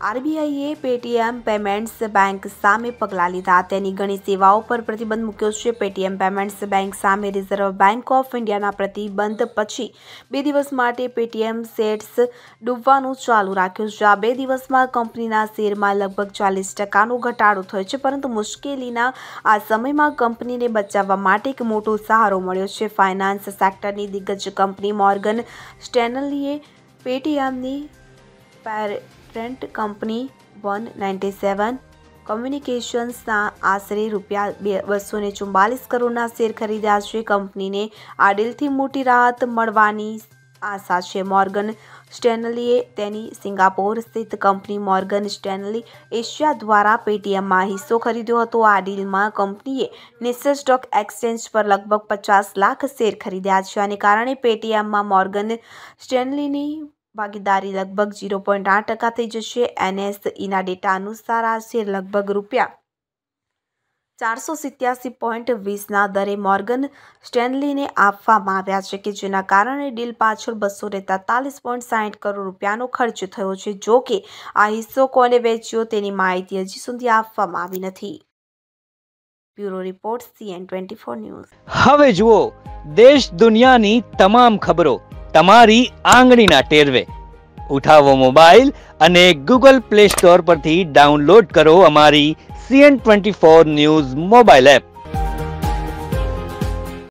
આરબીઆઈએ Paytm payments bank સામે પગલાં લીધા. તેની ઘણી સેવાઓ પર પ્રતિબંધ મૂક્યો છે. પેટીએમ પેમેન્ટ્સ બેંક સામે રિઝર્વ બેંક ઓફ ઇન્ડિયાના પ્રતિબંધ પછી 2 દિવસ માટે પેટીએમ શેર્સ ડૂબવાનું ચાલુ રાખ્યું છે. આ 2 દિવસમાં કંપનીના શેરમાં લગભગ 40% ઘટાડો થયો છે, પરંતુ મુશ્કેલીના આ સમયમાં કંપનીને બચાવવા માટે એક મોટો સહારો મળ્યો છે. ફાઇનાન્સ સેક્ટરની દિગ્ગજ કંપની મોર્ગન સ્ટેનલીએ પેટીએમની પેરેન્ટ કંપની 197 કમ્યુનિકેશન્સના આશરે ₹244 કરોડના શેર ખરીદ્યા છે. કંપનીને આ ડીલથી મોટી રાહત મળવાની આશા છે. મોર્ગન સ્ટેનલીએ તેની સિંગાપોર સ્થિત કંપની મોર્ગન સ્ટેનલી એશિયા દ્વારા પેટીએમમાં હિસ્સો ખરીદ્યો હતો. આ ડીલમાં કંપનીએ નેશનલ સ્ટોક એક્સચેન્જ પર લગભગ 50 લાખ શેર ખરીદ્યા છે. આને કારણે પેટીએમમાં મોર્ગન સ્ટેનલીની ભાગીદારી લગભગ 0.8% થઈ જશે. એનએસઈના ડેટા અનુસાર આ શેર લગભગ ₹487.20 દરે મોર્ગન સ્ટેનલીને આપવામાં આવ્યા છે, કે જેના કારણે ડીલ પાછળ ₹243.60 કરોડ ખર્ચ થયો છે. જો કે આ હિસ્સો કોને વેચ્યો તેની માહિતી હજી સુધી આપવામાં આવી નથી. Bureau report, CN24 news. હવે જુઓ દેશ દુનિયાની તમામ ખબરો તમારી આંગળીના ટેરવે. ઉઠાવો મોબાઈલ અને Google Play Store પરથી ડાઉનલોડ કરો અમારી CN24 ન્યૂઝ મોબાઈલ એપ.